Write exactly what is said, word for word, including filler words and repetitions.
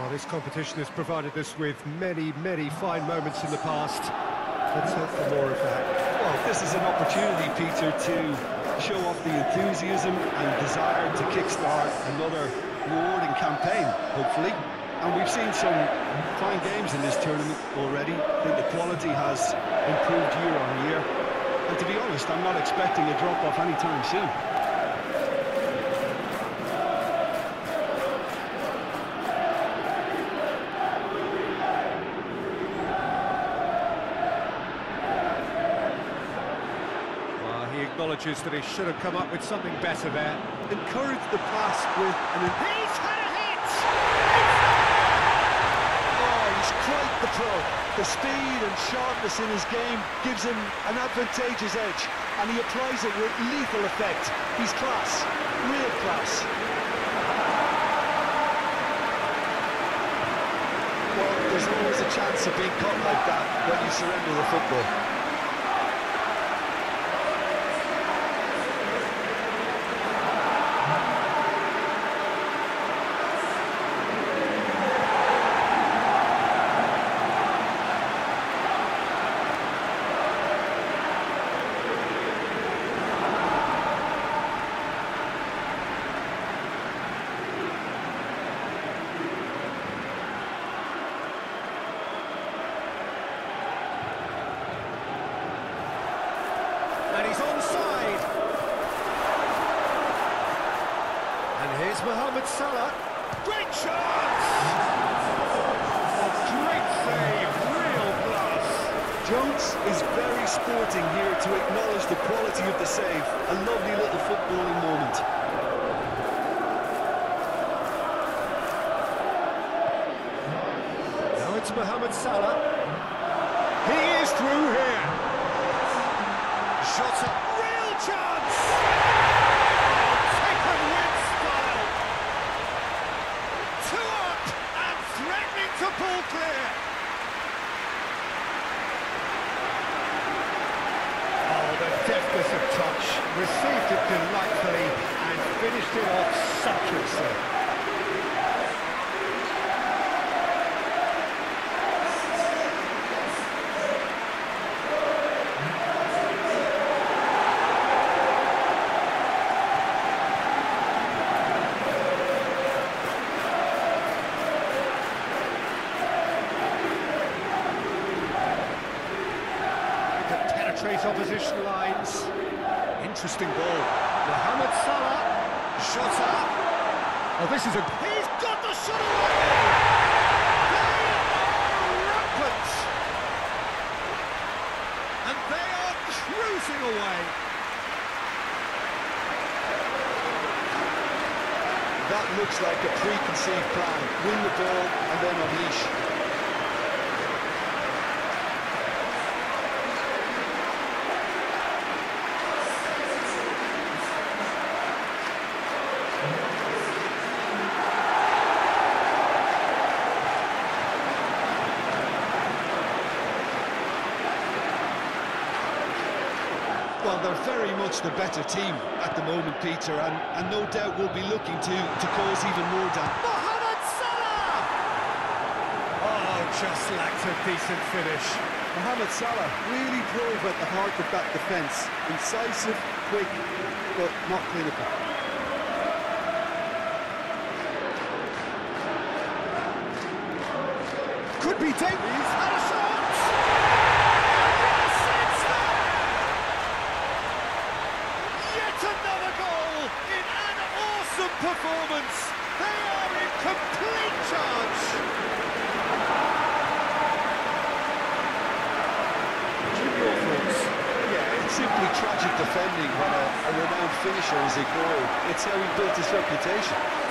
Well, this competition has provided us with many, many fine moments in the past. Let's hope for more of that. Well, this is an opportunity, Peter, to show off the enthusiasm and desire to kickstart another rewarding campaign, hopefully. And we've seen some fine games in this tournament already. I think the quality has improved year on year. And to be honest, I'm not expecting a drop-off anytime soon. He acknowledges that he should have come up with something better there. Encourage the pass with an... He's had a hit! Oh, he's quite the pro. The speed and sharpness in his game gives him an advantageous edge, and he applies it with lethal effect. He's class, real class. Well, there's always a chance of being caught like that when you surrender the football. And he's onside. And here's Mohamed Salah. Great chance! A great save, real class. Jones is very sporting here to acknowledge the quality of the save. A lovely little footballing moment. Now it's Mohamed Salah. He is through here. Shots up, real chance! Oh, taken with style. Two up and threatening to pull clear. Oh, the deftness of touch. Received it delightfully and finished it off sumptuously. Penetrate opposition lines. Interesting ball. Mohamed Salah. Shot up. Oh, this is a... He's got the shot away! They are rampant! And they are cruising away. That looks like a preconceived plan. Win the ball and then unleash. Well, they're very much the better team at the moment, Peter, and, and no doubt will be looking to, to cause even more damage. Mohamed Salah! Oh, just lacked a decent finish. Mohamed Salah really drove at the heart of that defence. Incisive, quick, but not clinical. Could be dangerous. Had a shot! Another goal in an awesome performance. They are in complete charge. Your thoughts? Yeah, it's simply tragic defending when a, a renowned finisher is ignored. It's how he built his reputation.